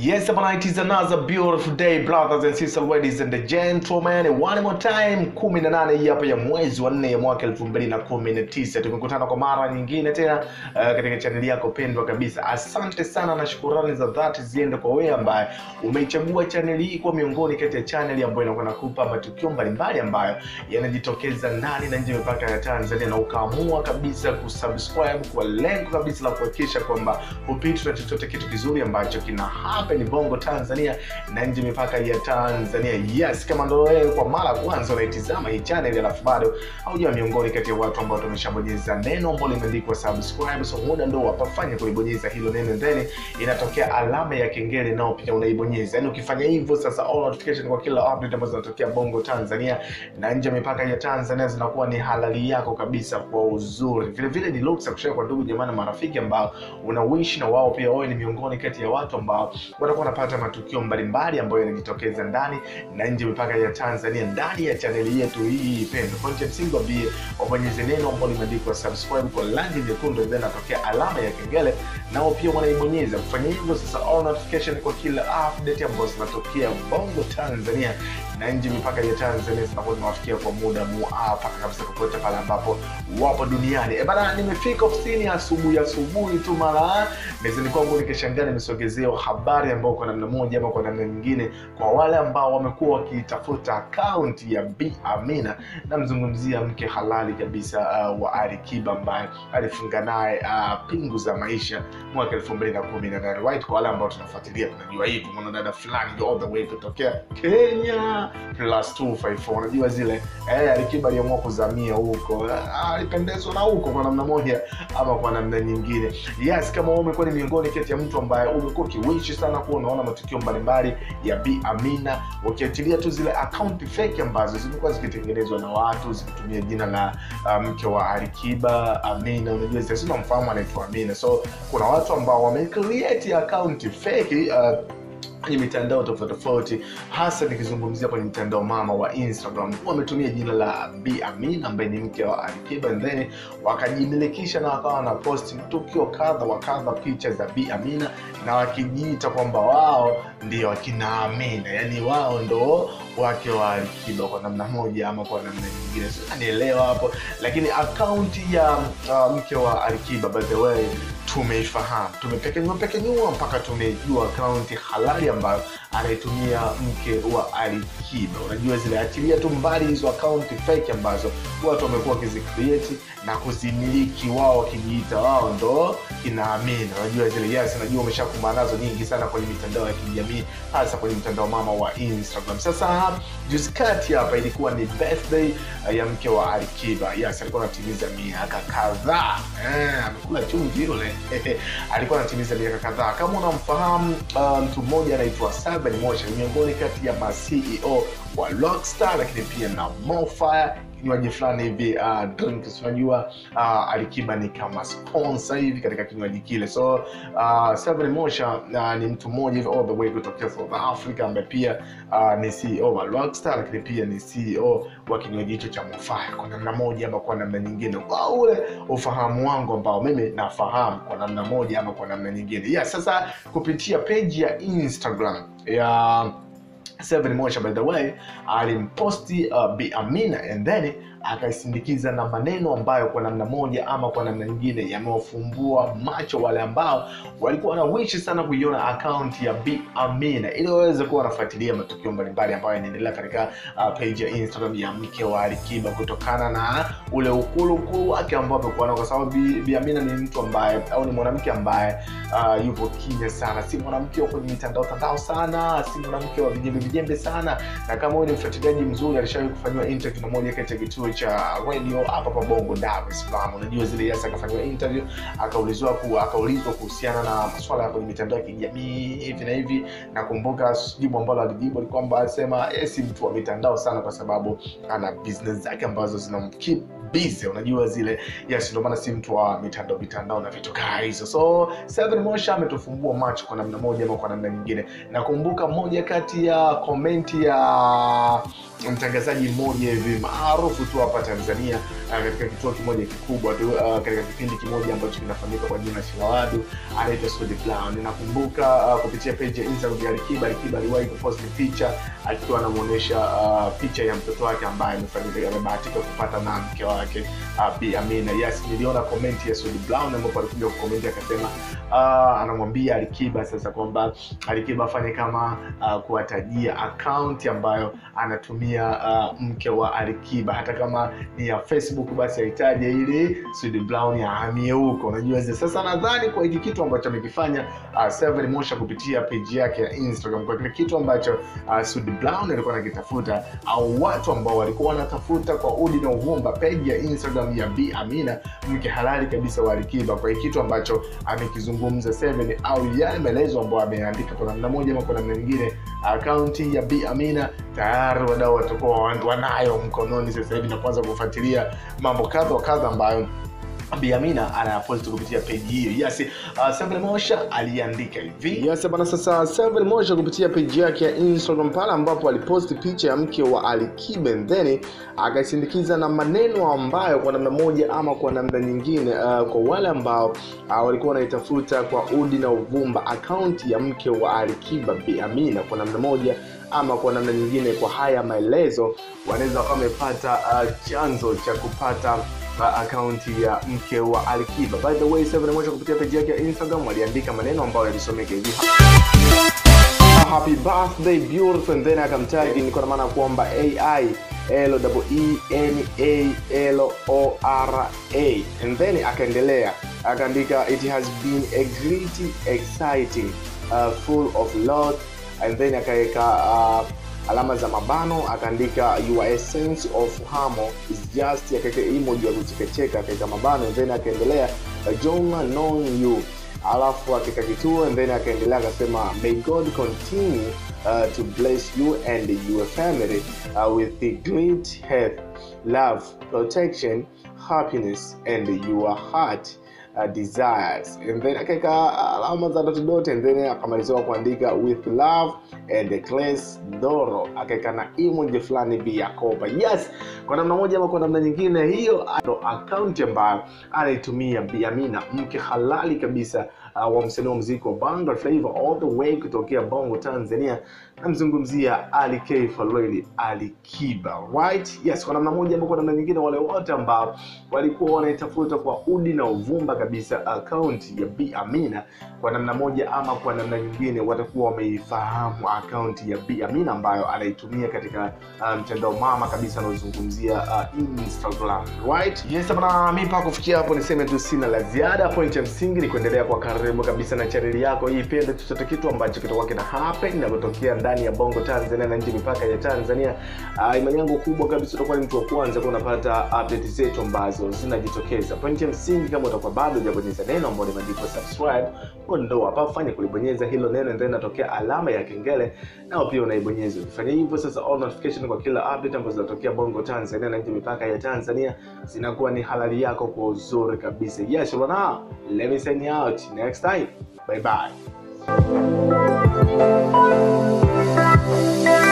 Yes, it is another beautiful day, brothers and sisters, ladies and gentlemen. One more time, 18 hii hapa ya mwezi wa 4 ya mwaka 2019. Tumekutana kwa mara nyingine tena katika channel yako pendwa kabisa. Asante sana na shukrani za dhati ziende kwa wewe ambaye umeichagua channel hii kwa miongoni kati ya channel ambayo inakuwa nakupa matukio mbalimbali ambayo yanajitokeza ndani na nje ya mipaka ya Tanzania, na ukaamua kabisa kusubscribe kwa lengo kabisa la kuhakikisha kwamba hupitwi na chochote kitu kizuri ambacho kina hapa ni Bongo Tanzania na nje mipaka ya Tanzania. Yes, kama ndio wewe kwa mara kwanza unaitazama hii channel, alafu bado haujawa miongoni kati ya watu ambao tumeshabonyeza neno ambalo limeandikwa subscribe, so muda ndio wapafanya kulibonyeza hilo neno, then inatokea alama ya kengele nao pia unaibonyeza. Yaani ukifanya hivyo sasa, all notification kwa kila update ambazo zinatokea Bongo Tanzania na nje mipaka ya Tanzania zinakuwa ni halali yako kabisa kwa uzuri. Vile vile ni ruksa kushare kwa ndugu jamaa na marafiki ambao unawish na wao pia wao ni miongoni kati ya watu ambao watakuwa wanapata matukio mbalimbali ambayo yanajitokeza ndani na nje mipaka ya Tanzania ndani ya channel yetu hii pendwa. Content single bie wabonyeze neno ambalo limeandikwa subscribe kwa rangi nyekundu, then atokea alama ya kengele nao pia wanaibonyeza. Kufanya hivyo sasa, all notification kwa kila update ambazo zinatokea Bongo Tanzania na nje mipaka ya Tanzania zinakuwa zinawafikia kwa muda muafaka kabisa popote pale ambapo wapo duniani. Bana, nimefika ofisini asubuhi tu mara mezani kwangu nikishangaa nimesogezewa habari ambayo kwa namna moja ama kwa namna nyingine, kwa wale ambao wamekuwa wakitafuta account ya Bi Amina, namzungumzia mke halali kabisa wa Alikiba ambaye alifunga naye pingu za maisha mwaka 2018. Right, kwa wale ambao tunafuatilia tunajua hivi mwanadada fulani all the way kutokea Kenya +254, unajua zile Alikiba aliamua kuzamia huko, alipendezwa na huko kwa namna moja ama kwa namna nyingine. Yes, kama wewe umekuwa ni miongoni kati ya mtu ambaye umekuwa kiwishi sana kuwa unaona matukio mbalimbali ya Bi Amina, ukiachilia tu zile account fake ambazo zimekuwa zikitengenezwa na watu zikitumia jina la mke wa Alikiba Amina, unajua sisi tunamfahamu anaitwa Amina. So kuna watu ambao wamecreate account fake kwenye mitandao tofauti, hasa nikizungumzia kwenye mtandao mama wa Instagram. Wametumia jina la Bi Amina ambaye ni mke wa Alikiba, and then wakajimilikisha na wakawa na post tukio kadha wa kadha, picha za Bi Amina, na wakijiita kwamba wao ndio akina Amina, yani wao ndo wake wa Alikiba kwa namna moja ama kwa namna nyingine. Sasa nielewa hapo, lakini account ya mke wa Alikiba, by the way, tumeifahamu, tumepekenyua mpaka tumejua account halali ambayo anaitumia mke wa Alikiba. Unajua zile, achilia tu mbali hizo account fake ambazo watu wamekuwa wakizicreate na kuzimiliki wao wakijiita wao ndo kina Amina. Unajua zile, yes, najua umeshakumbana nazo nyingi sana kwenye mitandao ya kijamii, hasa kwenye mtandao mama wa Instagram. Sasa juzi kati hapa ilikuwa ni birthday ya mke wa Alikiba. Yes, alikuwa anatimiza miaka kadhaa. Amekula chumvi yule. Alikuwa anatimiza miaka kadhaa. Kama unamfahamu mtu mmoja anaitwa Seven Motion, miongoni kati ya CEO wa Rockstar, lakini pia na Mofire, kinywaji fulani hivi drinks. Unajua Alikiba ni kama sponsor hivi katika kinywaji kile. So Seven Motion ni mtu mmoja hivi all the way kutoka South Africa ambaye pia ni CEO wa Rockstar, lakini pia ni CEO wa kinywaji hicho cha Mofire kwa namna moja ama kwa namna nyingine. Kwa ule ufahamu wangu ambao mimi nafahamu kwa namna moja ama kwa namna nyingine. Yeah, sasa kupitia page ya Instagram ya Seven Motion, by the way, alimposti Bi Amina, and then akaisindikiza na maneno ambayo kwa namna moja ama kwa namna nyingine yamewafumbua macho wale ambao walikuwa na wish sana kuiona account ya Bi Amina ili waweze kuwa wanafuatilia matukio mbalimbali ambayo yanaendelea katika page ya Instagram ya mke wa Alikiba, kutokana na ule ukulu wake ambao amekuwa nao, kwa sababu Bi Amina ni mtu ambaye au ni mwanamke ambaye yupo kimya sana, si mwanamke wa kwenye mitandao sana, si mwanamke wa vijembe sana. Na kama wewe ni mfuatiliaji mzuri, alishawahi kufanywa interview na moja kati ya kituo cha radio hapa pa Bongo Dar es Salaam. Unajua zile, yasa akafanywa interview, akaulizwa kuhusiana na masuala ya kwenye mitandao ya kijamii hivi na hivi. Nakumbuka jibu ambalo alijibu ni kwamba alisema si mtu wa mitandao sana kwa sababu ana business zake ambazo zinamkeep busy. Unajua zile, yes, ndio maana si mtu wa mitandao na vitu kama hizo. So Seven Motion ametufumbua macho kwa namna moja ama kwa namna nyingine. Nakumbuka moja kati ya comment ya mtangazaji mmoja hivi maarufu tu hapa Tanzania katika kituo kimoja kikubwa tu, katika kipindi kimoja ambacho kinafahamika kwa jina Shilawadu, anaitwa Sudi Brown. Nakumbuka kupitia page ya Instagram ya Alikiba aliwahi kupost picha akiwa anamuonesha picha ya mtoto wake ambaye amebahatika kupata na mke wake Bi Amina. Yes, niliona comment ya Sudi Brown ambapo alikuja kucomment akasema anamwambia Alikiba sasa kwamba Alikiba afanye kama kuwatajia account ambayo anatumia mke wa Alikiba, hata kama ni ya Facebook basi aitaje ili Sudi Brown ahamie huko. Unajua sasa nadhani kwa hiki kitu ambacho amekifanya Seven Mosha kupitia page yake ya Instagram, kwa kile kitu ambacho Sudi Brown alikuwa anakitafuta au watu ambao walikuwa wanatafuta kwa udi na uvumba, page ya Instagram ya Bi Amina, mke halali kabisa wa Alikiba, kwa kitu ambacho amekizungumza Seven au yale maelezo ambayo ameandika kwa namna moja ama kwa namna nyingine, account ya Bi Amina tayari wadau watakuwa wanayo mkononi sasa hivi na kuanza kufuatilia mambo kadha ambayo Bi Amina anapost kupitia page hiyo. Yes, Seven Mosha aliandika hivi. Yes bana, sasa Seven Mosha kupitia page yake ya Instagram pale ambapo alipost picha ya mke wa Alikiba, then akasindikiza na maneno ambayo kwa namna moja ama kwa namna nyingine, kwa wale ambao walikuwa wanaitafuta kwa udi na uvumba account ya mke wa Alikiba Bi Amina, kwa namna moja ama kwa namna nyingine, kwa haya maelezo wanaweza wamepata chanzo cha kupata account ya mke wa Alikiba. By the way, Seven Mosha kupitia page yake ya Instagram waliandika maneno ambayo yalisomeka hivi: happy birthday beautiful, and then akamtag ni kwa maana kwamba AILOENALORA, and then akaendelea akaandika it has been a great exciting full of love, and then akaweka alama za mabano akaandika your essence of harmony is just, akaweka emoji ya kuchekecheka akaweka mabano, and then akaendelea Jonah knowing you, alafu akaweka kituo, and then akaendelea akasema may God continue to bless you and your family with the great health, love, protection, happiness and your heart desires, and then akaweka alama za dot, and then akamalizia kuandika with love and Class Doro, akaweka na emoji fulani Bi Yakoba. Yes, kwa namna moja ama kwa namna nyingine, hiyo account ambayo anaitumia Bi Amina, mke halali kabisa wa msanii wa muziki wa Bongo Flava all the way kutokea Bongo Tanzania. Namzungumzia Ali K Falweli Alikiba, right? Yes, kwa namna moja ama kwa namna nyingine, wale wote ambao walikuwa wanaitafuta kwa udi na uvumba kabisa account ya Bi Amina, kwa namna moja ama kwa namna nyingine watakuwa wameifahamu account ya Bi Amina ambayo anaitumia katika mtandao mama kabisa unaozungumzia Instagram, right? Yes bana, mimi pa kufikia hapo niseme tu sina la ziada. Point ya msingi ni kuendelea kwa karibu kabisa na channel yako hii, penda chochote kitu ambacho kitakuwa kina happen na kutokea ndani ya Bongo Tanzania na nje mipaka ya Tanzania. Imani yangu kubwa kabisa utakuwa ni mtu wa kwanza kunapata update zetu ambazo zinajitokeza. Point ya msingi, kama utakuwa bado hujabonyeza neno ambalo limeandikwa subscribe, ndio hapa fanya kulibonyeza hilo neno, and then inatokea alama ya kengele na pia unaibonyeza. Fanya hivyo sasa, all notification kwa kila update ambazo zinatokea Bongo Tanzania na nje mipaka ya Tanzania zinakuwa ni halali yako kwa uzuri kabisa. Yes bwana, let me send you out next time. Bye bye.